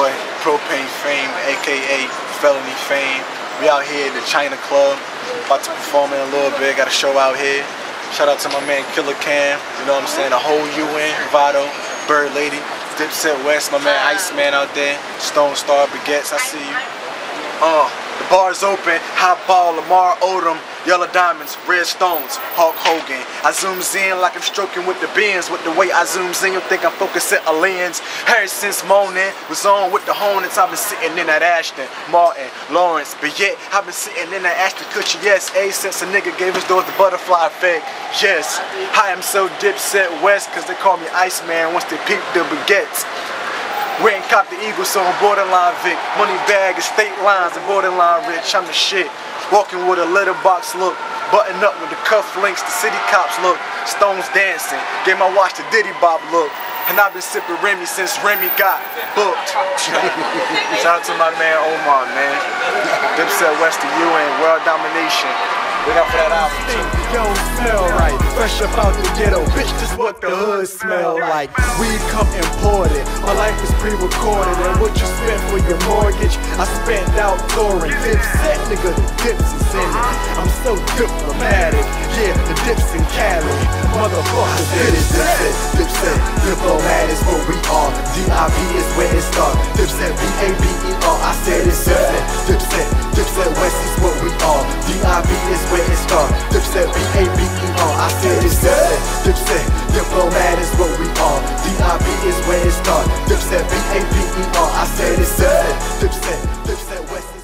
boy, Propane Fame, aka Felony Fame. We out here at the China Club, about to perform in a little bit, got a show out here. Shout out to my man Killer Cam, you know what I'm saying, the whole UN, Vado, Bird Lady, Dipset West, my man Iceman out there, Stone Star Baguettes, I see you. The bar's open, hot ball, Lamar Odom, yellow diamonds, red stones, Hulk Hogan. I zooms in like I'm stroking with the bins. With the way I zooms in, you'll think I'm focusing a lens. Ever since morning, was on with the Hornets. I've been sitting in that Ashton, Martin, Lawrence. But yet, I've been sitting in that Ashton Kutcher, yes, since a nigga gave us those the butterfly effect. Yes, I am so Dipset West, cause they call me Iceman once they peep the baguettes. Went and copped the Eagle, so I'm borderline Vic. Money bag, estate lines, and borderline rich. I'm the shit. Walking with a letterbox look. Button up with the cuff links, the city cops look. Stones dancing. Gave my watch the Diddy Bob look. And I've been sipping Remy since Remy got booked. Shout out to my man Omar, man. Dipset West to UN, world domination. Look out for that album too. You don't smell right, fresh up out the ghetto, bitch, this what the hood smell like. Weed come imported, my life is pre-recorded. And what you spent for your mortgage, I spent out touring. Dipset, nigga, the dips is in it. I'm so diplomatic, yeah, the dips in Cali. Motherfuckers, it is Dipset, diplomat is what we are. D.I.B. is where it starts. Dipset, B-A-B-E-R, I said it's Dipset West is what we are. D.I.B. is where it starts. Dipset, B-A-B-E-R, I said it's Dipset, diplomat is what we are. D.I.B. is where it starts. Dipset, B-A-B-E-R, I said it's Dipset West is